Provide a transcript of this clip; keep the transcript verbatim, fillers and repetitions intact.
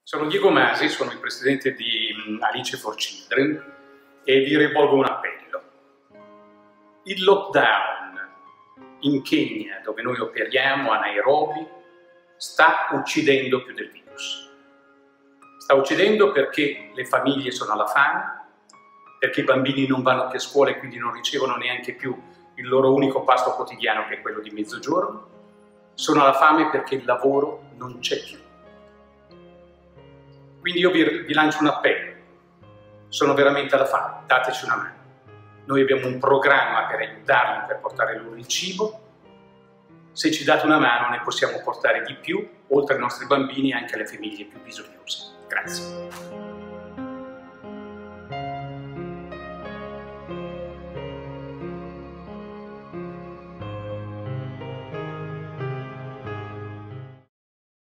Sono Diego Masi, sono il presidente di Alice for Children e vi rivolgo un appello. Il lockdown in Kenya, dove noi operiamo, a Nairobi, sta uccidendo più del virus. Sta uccidendo perché le famiglie sono alla fame, perché i bambini non vanno più a scuola e quindi non ricevono neanche più il loro unico pasto quotidiano, che è quello di mezzogiorno. Sono alla fame perché il lavoro non c'è più. Quindi io vi, vi lancio un appello, sono veramente alla fame, dateci una mano. Noi abbiamo un programma per aiutarli, per portare loro il cibo. Se ci date una mano ne possiamo portare di più, oltre ai nostri bambini, anche alle famiglie più bisognose. Grazie.